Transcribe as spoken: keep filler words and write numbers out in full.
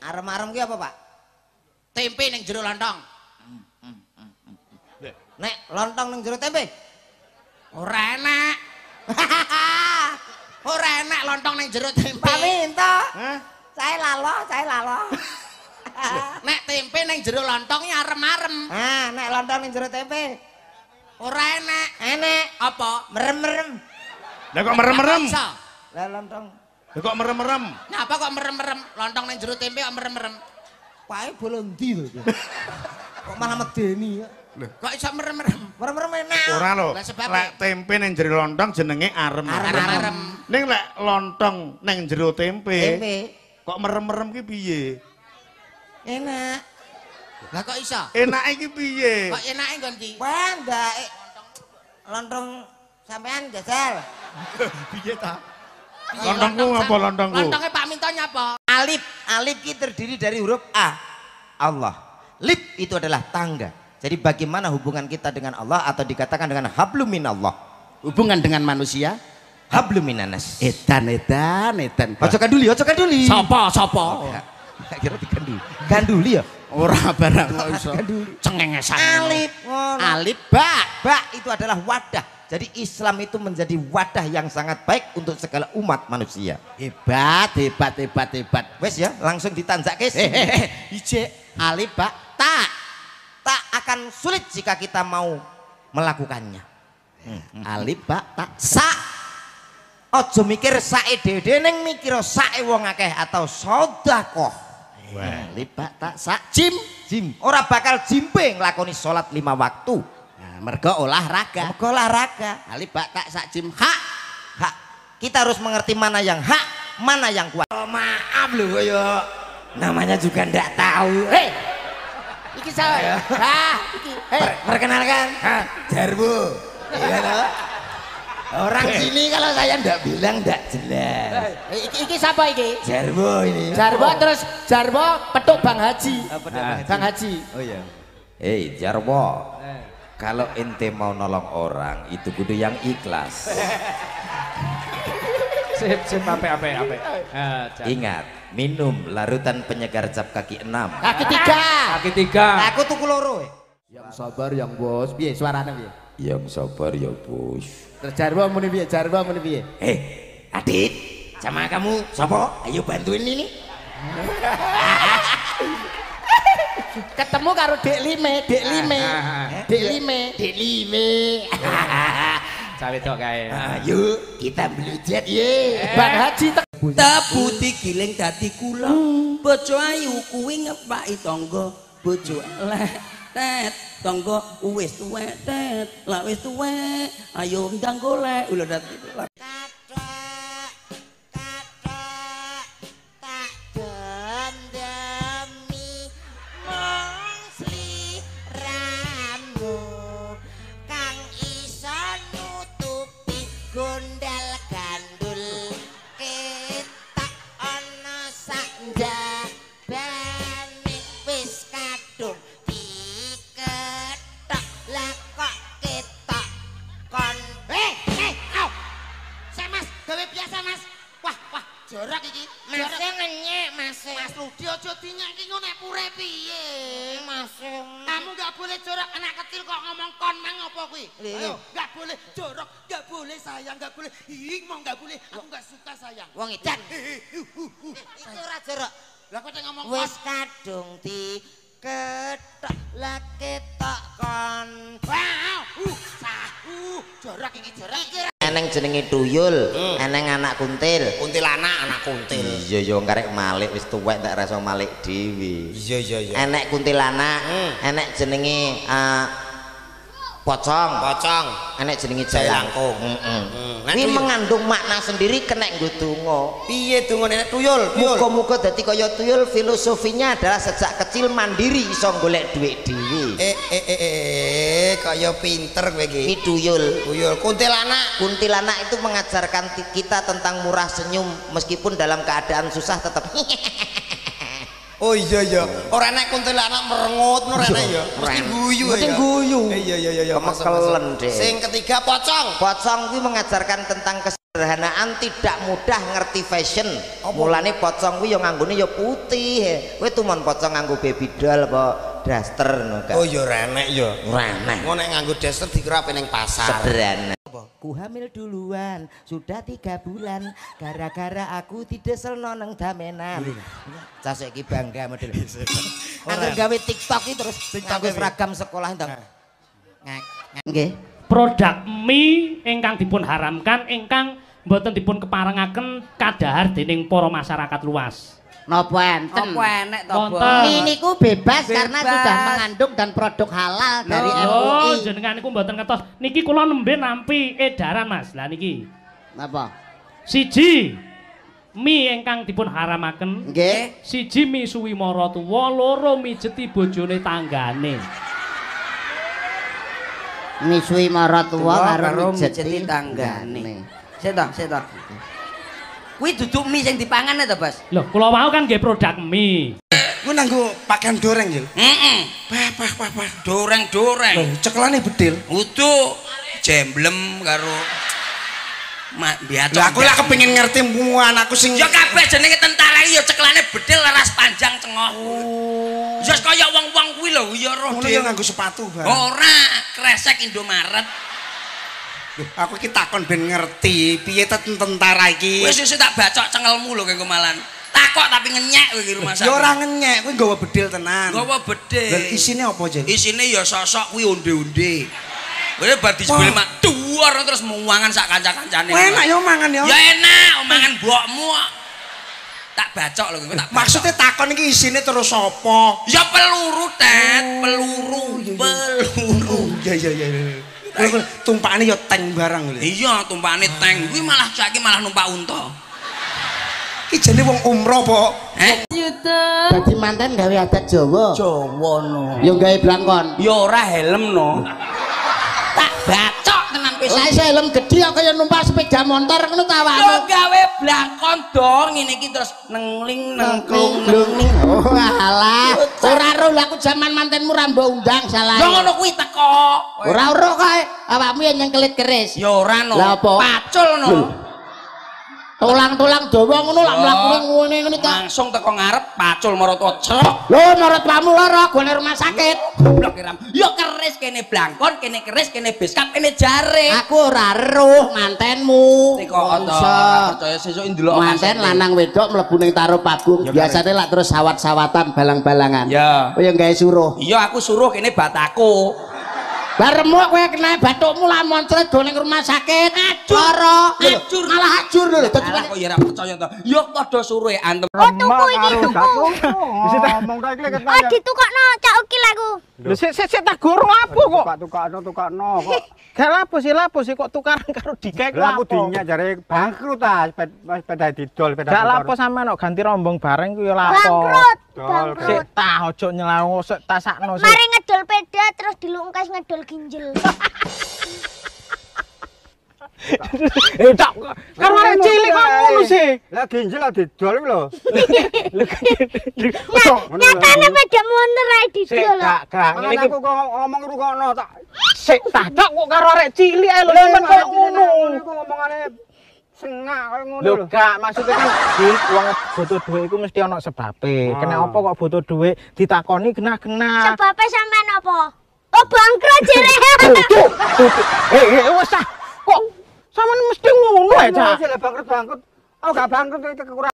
Arem-arem ki apa, Pak? Tempe ning jero lontong. Nek lontong ning jero tempe. Ora enak. Ora enak lontong ning jero tempe. Pak Minto. Hah? Saya lalo, saya lalo. Nek tempe ning jero lontongnya arem-arem. Ah, nek lontong ning jero tempe. Ora enak. Enek. Apa? Merem-merem. Lah kok merem-merem? Iso. Lah lontong. Lah kok merem-merem? Napa kok merem-merem? Lontong ning jero tempe kok merem-merem? Pae bolon ndi lho. Kok malah medeni ya. Kok iso merem-merem? Merem-merem enak. Ora lho. Lah sebab Lek tempe ning jero lontong jenenge arem. Arem-arem. Ning lek lontong ning jero tempe, Tempe. kok merem-merem ki piye? Enak. Lah kok iso? Enake ki piye? Kok enake nggon ki? Wah, ndak lontong sampean jajal. Piye ta? Piye Lontongku lontong apa sam- lontongku? Lontongnya Pak Minto nyapa? Alif, alif ki terdiri dari huruf A. Allah. Lip itu adalah tangga. Jadi bagaimana hubungan kita dengan Allah atau dikatakan dengan hablum minallah. Hubungan dengan manusia? Hablum minanas. Edan edan edan. Ojo kanduli, ojo kanduli. Sapa sapa? Gak kira dikanduli. Ganduli ya? Ora barang kok iso. Kanduli. Cengengesan. Alif. ngono. Alif ba. Ba itu adalah wadah. Jadi Islam itu menjadi wadah yang sangat baik untuk segala umat manusia. Hebat hebat hebat hebat. Wes ya, langsung ditanjak ke Hehehe. Ije alif ba ta. Tak akan sulit jika kita mau melakukannya. Alif ba ta. Sa. Ojo mikir sae dhewe ning mikir sae wong akeh atau sedekah. Alif ba ta sa jim. Jim, ora bakal jimpe nglakoni salat lima waktu. Nah, mergo olahraga. Mergo olahraga. Alif ba ta sa jim ha. Hak. Kita harus mengerti mana yang hak, mana yang kuat. Oh, maaf loh koyo namanya juga ndak tahu. Hei, Iki saya. Ha, iki. Hei, per- perkenalkan, Jarwo. Iya toh? Orang sini kalau saya ndak bilang ndak jelas. iki iki sapa iki? Jarwo ini. Jarwo terus Jarwo petuk Bang Haji. Bang Bang Haji. Oh iya. Hei Jarwo, kalau ente mau nolong orang itu kudu yang ikhlas. Sip, sip, ape, ape, ape. Ingat, minum larutan penyegar cap kaki enam. Kaki tiga. Kaki tiga. Aku tuku loro. Yang sabar, yang bos. Piye suarane piye? Yang sabar ya bos. Terus Jarwo muni piye? Jarwo muni piye? Eh, Adit, sama kamu, sopo? Ayo bantuin ini. Ketemu karo Dek Lime, Dek Lime. Dek Lime. Dek lime. Cawe tok kae. Ayo kita belajar ye. Bang Haji tek. Tabuti giling dadi kula. Bojo ayu kuwi ngepaki tangga. Bojo elek tet tangga wis tuwek tet. Lah wis tuwek ayo ndang golek. Lho dadi. Gondal gandul ketak ana sanjabane wis kadung diketok lah kok ketok kon eh eh au saya mas gawe biasa mas wah wah jorok iki mas ngenyek mas mas Rudi aja dinyek iki ngono nek pure piye mas kamu gak boleh jorok anak kecil kok ngomong kon mang apa kuwi ayo gak boleh jorok gak boleh sayang gak boleh ih mau gak boleh aku gak suka sayang wong edan itu ora jorok lah kok ngomong wis kadung di ketok lah ketok kon wow uh sahu jorok iki jorok iki Eneng jenenge tuyul, eneng anak kuntil. Kuntilanak anak kuntil. Iya yo karek malik wis tuwek ndak rasa malik dhewe. Iya iya iya. Enek kuntilanak, enek jenenge uh, pocong. Pocong. Enek jenenge Jalangkung. Heeh. Nek Ini tuyul. mengandung makna sendiri kenek nggo donga. Piye dungane nek tuyul? Tuyul. Muga-muga dadi kaya tuyul filosofinya adalah sejak kecil mandiri iso golek dhuwit dhewe. Eh eh eh eh kaya pinter kowe iki. Iki tuyul. Tuyul kuntilanak. Kuntilanak itu mengajarkan kita tentang murah senyum meskipun dalam keadaan susah tetap. Oh iya iya. Ora nek kuntilanak merengut ora nek ya. Mesti guyu ya. Mesti guyu. Iya iya iya iya. Kemekelen, Dek. Sing ketiga pocong. Pocong kuwi mengajarkan tentang kes Sederhanaan tidak mudah ngerti fashion. Mulane pocong kuwi ya nganggone ya putih. Kowe tumon pocong nganggo baby doll apa daster ngono kan. Oh ya renek ya. Renek. Ngono nek nganggo daster dikerape ning pasar. Sederhana. Ku hamil duluan, sudah tiga bulan. Gara-gara aku didesel noneng damenan. Cah saiki bangga model. Angger gawe TikTok iki terus nganggo seragam sekolah ndang. Nggih. Produk mie ingkang dipun haramkan ingkang mboten dipun keparengaken kadahar dening para masyarakat luas. Napa enten? Apa enek to, Bos? Mie niku bebas, karena sudah mengandung dan produk halal dari M U I. Oh, jenengan niku mboten ngetos. Niki kula nembe nampi edaran, Mas. Lah niki. Napa? Siji mie ingkang dipun haramaken. Nggih. Siji mie suwi maratuwa, loro mijeti bojone tanggane. Misui maratua Karo karo mijeti mijeti tanggane. Seto, seto. Kuwi duduk mie sing dipangan to, Bos? Loh, kula wau kan nggih produk mie. Ku nanggo pakaian doreng, Jil. Heeh. Pah pah pah pah. Doreng-doreng. Cekelane bedil. Utuh jemblem karo mak biasa. Lah aku lah kepengin ngerti mu anakku sing Ya kabeh jenenge tentara iki ya ceklane bedil laras panjang cengok. Oh. Ya kaya wong-wong kuwi lho ya roh ngono ya nganggo sepatu, Bang. Ora, kresek Indomaret. Aku iki takon ben ngerti piye tentara iki. Wis wis tak bacok cengelmu lho kengko malan. Takok tapi ngenyek kowe iki rumah sakit. Ya ora ngenyek, kuwi nggawa bedil tenan. Gawa bedil. Lah isine apa, Jen? Isine ya sosok kuwi onde-onde. Kowe bar disebel mak duwar terus muangan sak kanca-kancane. Enak ya mangan ya. Ya enak, mangan mbokmu. Tak bacok lho kowe tak. Maksudnya takon iki isine terus apa? Ya peluru, Tet, peluru, peluru. Ya ya ya. Tumpakane ya tank barang lho. Iya, tumpakane tank. Kuwi malah saiki malah numpak unta. Iki jane wong umroh apa? Eh? Dadi manten gawe adat Jawa. Jawa no. Ya gawe blangkon. Ya ora helm no. Tak bacok tenan kowe. Lah iso helm gedhi kok kaya numpak sepeda motor ngono ta Yo awakmu. gawe blangkon dong ngene iki terus nengling nengklung nengling. Oh alah, ora ro aku jaman mantenmu ra mbok undang salah. Yo ngono kuwi teko. Ora ora kae, awakmu yang nyengkelit keris. Ya ora no. Lah apa? Pacul no. Tulang-tulang dawa ngono lak mlaku ngene ngene ta. Langsung teko ngarep pacul marata celok. Lho marotmu lara gone rumah sakit. Goblok kiram. Yo keris kene blangkon, kene keris, kene beskap, kene jare. Aku ora eruh mantenmu. Teko ora percaya sesuk ndelok manten lanang wedok mlebu ning taruh pabung. Biasane lak terus sawat-sawatan balang-balangan. Ya. Kowe gawe suruh. Iya aku suruh kene bataku. Baremu kowe kena batukmu lah moncret go ning rumah sakit. Acur. Lara, Acur. malah acur lho. Dadi Alah kok ya ora percaya to. Yo padha suruhe antem. Oh tuku iki tuku. Bisa ngomong ta iki lek Oh ditukokno cak ukil aku. Lho sik sik tak guru apa kok? tukakno tukakno kok. Gak lapo sih lapo sih kok tukaran karo dikek Lah aku lapo. dinyak jare bangkrut ta sepeda didol sepeda. Gak lapo sampean kok ganti rombong bareng ku ya lapo. Bangkrut, Dol, bangkrut. Sik tah ojo nyelawo sik tasakno sik. Mari ngedol peda terus dilungkas ngedol ginjel. Eh tak karo arek cilik kok ngono sih. Lah ginjel lah didol iki lho. Nyatane peda motor ae Sik didol. gak gak ngene Ngene iki aku kok ngomong rungokno tak. sik tak tak kok karo arek cilik ae lho sampean kok ngono. Iku ngomongane sengak koyo ngono Lho lho. gak maksudnya kan Gil, wong butuh duit iku mesti ana sebabe. Kena apa kok butuh duit ditakoni genah-genah. Sebabe sampean apa? Oh bangkrut jere. Tuh, tuh, eh eh wes ah. Kok sampean mesti ngono ae, Cak. Bangkrut bangkrut. Oh gak bangkrut itu kekurangan.